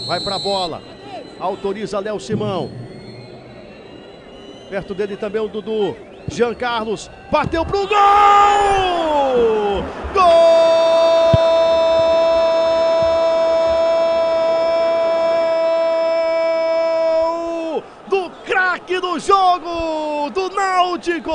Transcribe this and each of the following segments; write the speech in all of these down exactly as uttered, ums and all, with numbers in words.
Vai pra bola. Autoriza Léo Simão. Perto dele também o Dudu. Jean Carlos. Bateu pro gol! Gol! Do craque do jogo! Do Náutico!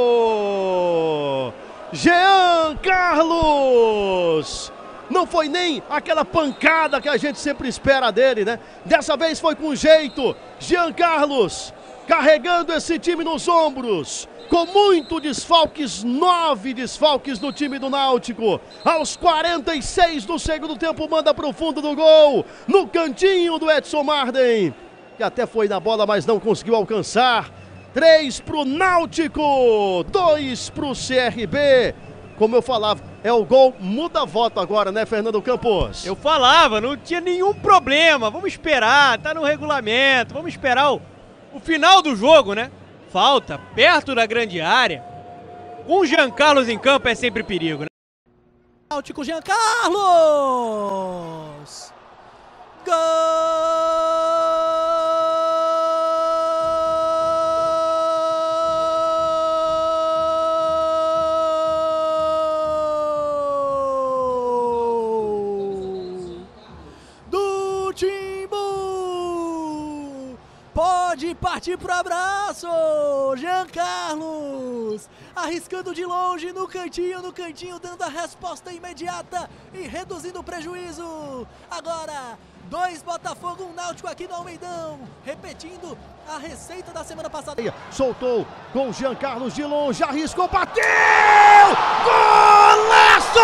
Jean Carlos! Não foi nem aquela pancada que a gente sempre espera dele, né? Dessa vez foi com jeito. Jean Carlos carregando esse time nos ombros. Com muito desfalques, nove desfalques do time do Náutico. Aos quarenta e seis do segundo tempo, manda para o fundo do gol. No cantinho do Edson Marden. Que até foi na bola, mas não conseguiu alcançar. Três para o Náutico, dois para o C R B. Como eu falava, é o gol, muda voto agora, né, Fernando Campos? Eu falava, não tinha nenhum problema, vamos esperar, tá no regulamento, vamos esperar o, o final do jogo, né? Falta, perto da grande área, com o Jean Carlos em campo é sempre perigo, né? Náutico, Jean Carlos! Gol! Timbu! Pode partir pro abraço! Jean Carlos! Arriscando de longe, no cantinho, no cantinho, dando a resposta imediata e reduzindo o prejuízo. Agora, dois Botafogo, um Náutico aqui no Almeidão. Repetindo a receita da semana passada. Soltou com o Jean Carlos de longe, arriscou, bateu! Golaço!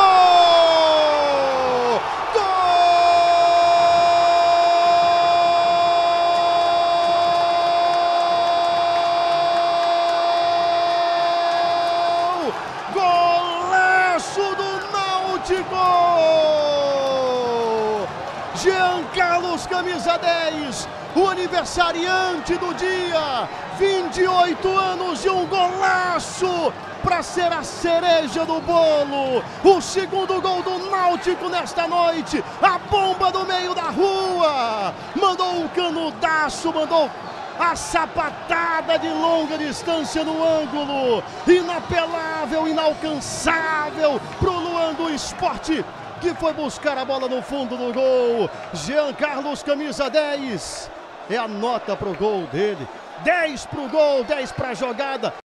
Jean Carlos, camisa dez, o aniversariante do dia, vinte e oito anos e um golaço para ser a cereja do bolo. O segundo gol do Náutico nesta noite, a bomba do meio da rua, mandou um canudaço, mandou a sapatada de longa distância no ângulo, inapelável, inalcançável pro Luan do Esporte, que foi buscar a bola no fundo do gol. Jean Carlos, camisa dez, é a nota pro gol dele, dez pro gol, dez pra jogada.